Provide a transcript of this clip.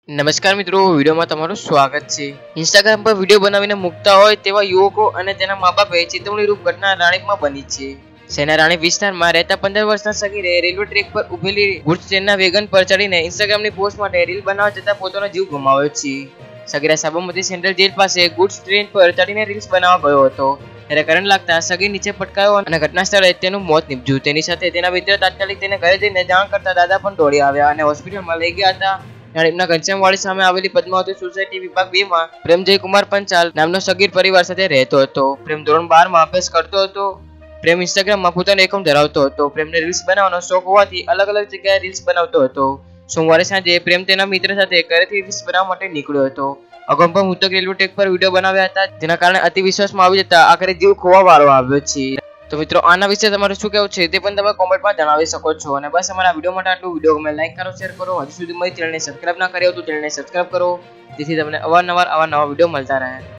નમસ્કાર મિત્રો, વિડીયોમાં તમારું સ્વાગત છે। ઇન્સ્ટાગ્રામ પર વિડીયો બનાવીને મૂકતા હોય તેવા યુવકો અને તેના મા બાપે ચેતવણીરૂપ ઘટના રાણીપમાં બની છે। શહેરના રાણીપ વિસ્તારમાં રહેતા 15 વર્ષના સગીરે રેલવે ટ્રેક પર ઉભેલી ગુડ્સ ટ્રેનના વેગન પર ચડીને ઇન્સ્ટાગ્રામની પોસ્ટ માટે રીલ બનાવવા જતા પોતાનો જીવ ગુમાવ્યો છે। સગીરા સાબરમતી સેન્ટ્રલ જેલ પાસે ગુડ્સ ટ્રેન પર ચડીને રીલ્સ બનાવવા ગયો હતો, ત્યારે કરંટ લાગતા સગીર નીચે પટકાયો અને ઘટના સ્થળે તેનું મોત નીપજ્યું। તેની સાથે તેના મિત્ર તાત્કાલિક તેને ઘરે જઈને જાણ કરતા દાદા પણ દોડી આવ્યા અને હોસ્પિટલમાં લઈ ગયા હતા। રાણીપના ઘનશ્યામવાડી સામે આવેલી પદ્માવતી સોસાયટી વિભાગ 2 માં પ્રેમજય કુમાર પંચાલ નામનો સગીર પરિવાર સાથે રહેતો હતો। પ્રેમ ધોરણ 12 માં અભ્યાસ કરતો હતો। પ્રેમ ઇન્સ્ટાગ્રામમાં પોતાનો એકાઉન્ટ ધરાવતો હતો। પ્રેમને રીલ્સ બનાવવાનો શોખ હોવાથી અલગ અલગ જગ્યાએ રીલ્સ બનાવતો હતો। સોમવારે સાંજે પ્રેમ તેના મિત્ર સાથે ઘરેથી રીલ્સ બનાવવા માટે નીકળ્યો હતો। અગાઉ પણ મૃતક રેલવે ટ્રેક પર વિડીયો બનાવ્યા હતા, જેના કારણે અતિ વિશ્વાસમાં આવી જતા આખરે જીવ ખોવા વાળો આવ્યો છે। તો મિત્રો, આના વિશે તમારું શું કહેવું છે તે પણ તમે કોમેન્ટમાં જણાવી શકો છો। અને બસ અમારા વિડીયો માટે આટલું। વિડીયો ગમે લાઈક કરો, શેર કરો। હજુ સુધી મારી ચેનલને સબસ્ક્રાઇબ ના કરી હોય તો ચેનલને સબસ્ક્રાઇબ કરો, જેથી તમને અવારનવાર આવા નવા વિડીયો મળતા રહે।